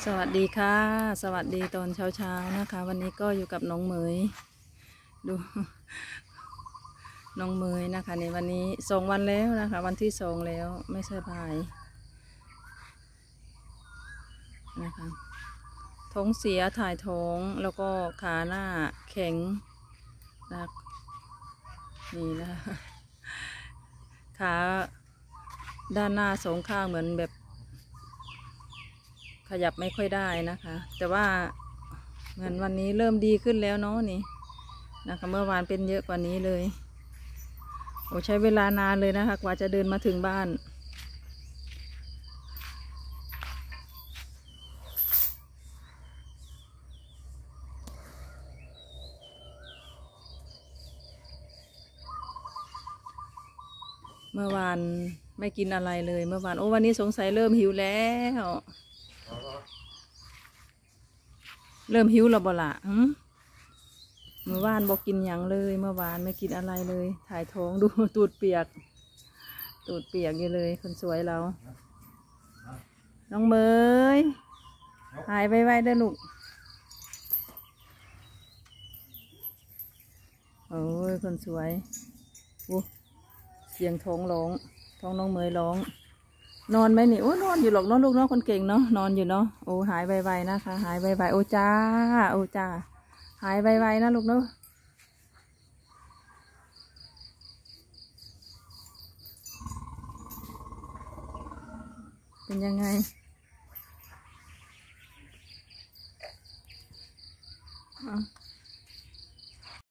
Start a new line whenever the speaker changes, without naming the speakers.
สวัสดีค่ะสวัสดีตอนเช้าๆนะคะวันนี้ก็อยู่กับน้องเหมยดูน้องเหมยนะคะในวันนี้2 วันแล้วนะคะวันที่2แล้วไม่สบายนะคะท้องเสียถ่ายท้องแล้วก็ขาหน้าแข็งนะนี่นะคะขาด้านหน้า2 ข้างเหมือนแบบขยับไม่ค่อยได้นะคะแต่ว่าเหมือนวันนี้เริ่มดีขึ้นแล้วเนาะนี่นะคะเมื่อวานเป็นเยอะกว่านี้เลยโอ้ใช้เวลานานเลยนะคะกว่าจะเดินมาถึงบ้านเมื่อวานไม่กินอะไรเลยเมื่อวานโอ้วันนี้สงสัยเริ่มหิวแล้วเริ่มหิวแล้วบ่ล่ะเมื่อวานบอกกินหยังเลยเมื่อวานไม่กินอะไรเลยถ่ายท้องดูตูดเปียกอยู่เลยคนสวยเราน้องเมยหายไวๆเด้อลูกโอ้ยคนสวยเสียงท้องร้องท้องน้องเมยร้องนอนไหมนี่โอ้นอนอยู่หรอกน้องลูกน้องคนเก่งเนาะนอนอยู่เนาะโอ้หายไวๆนะคะหายไวๆโอ้จ้าหายไวๆนะลูกเนาะเป็นยังไง